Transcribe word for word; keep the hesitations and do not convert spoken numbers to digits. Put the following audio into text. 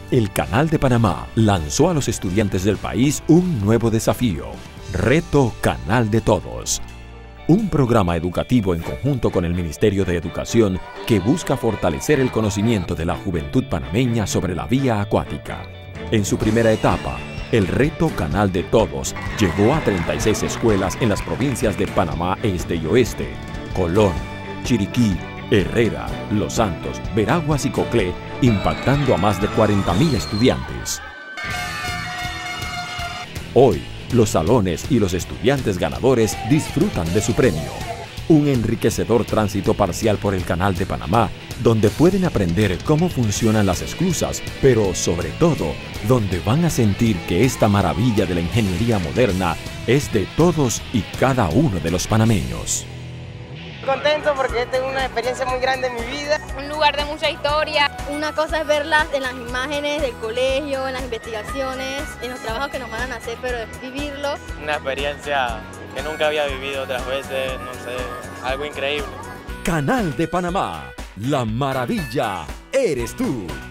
El Canal de Panamá lanzó a los estudiantes del país un nuevo desafío, Reto Canal de Todos. Un programa educativo en conjunto con el Ministerio de Educación que busca fortalecer el conocimiento de la juventud panameña sobre la vía acuática. En su primera etapa, el Reto Canal de Todos llegó a treinta y seis escuelas en las provincias de Panamá Este y Oeste, Colón, Chiriquí, Herrera, Los Santos, Veraguas y Coclé, impactando a más de cuarenta mil estudiantes. Hoy, los salones y los estudiantes ganadores disfrutan de su premio. Un enriquecedor tránsito parcial por el Canal de Panamá, donde pueden aprender cómo funcionan las esclusas, pero sobre todo, donde van a sentir que esta maravilla de la ingeniería moderna es de todos y cada uno de los panameños. Contento porque esta es una experiencia muy grande en mi vida. Un lugar de mucha historia. Una cosa es verlas en las imágenes del colegio, en las investigaciones, en los trabajos que nos van a hacer, pero es vivirlo. Una experiencia que nunca había vivido otras veces, no sé, algo increíble. Canal de Panamá, la maravilla eres tú.